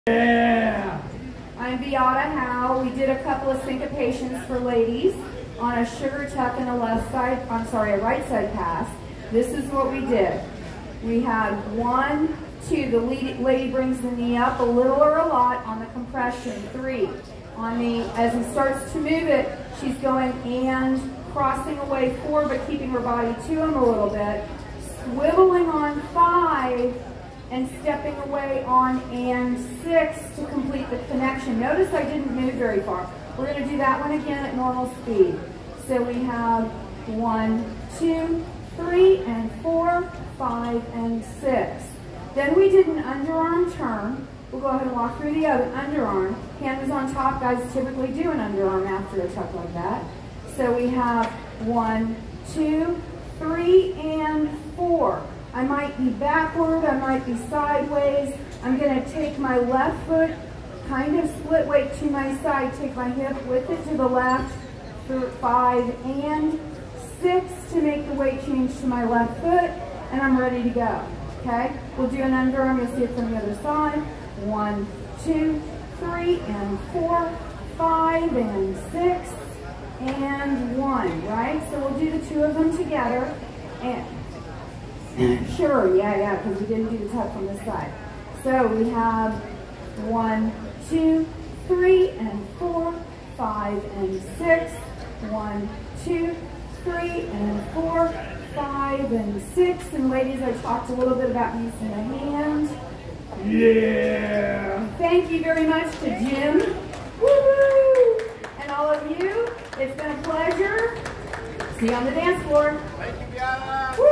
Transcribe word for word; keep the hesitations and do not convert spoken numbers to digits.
Yeah. I'm Beata Howe. We did a couple of syncopations for ladies on a sugar tuck and a left side, I'm sorry, a right side pass. This is what we did. We had one, two, the lady brings the knee up a little or a lot on the compression, three. On the, as he starts to move it, she's going and crossing away four, but keeping her body to him a little bit. Swiveling on five, and stepping away on and six to complete the connection. Notice I didn't move very far. We're going to do that one again at normal speed. So we have one, two, three, and four, five, and six. Then we did an underarm turn. We'll go ahead and walk through the other underarm. Hand is on top. Guys typically do an underarm after a tuck like that. So we have one, two, three, and four. I might be backward, I might be sideways. I'm going to take my left foot, kind of split weight to my side, take my hip with it to the left for five and six to make the weight change to my left foot, and I'm ready to go. Okay? We'll do an underarm, you'll see it from the other side. One, two, three, and four, five, and six, and one, right? So we'll do the two of them together. And sure, yeah, yeah, because we didn't do the tuck from this side. So we have one, two, three, and four, five, and six. One, two, three, and four, five, and six. And ladies, I talked a little bit about using the hand. Yeah. Thank you very much to Jim. Woo-hoo! And all of you, it's been a pleasure. See you on the dance floor. Thank you, Beata. Woo!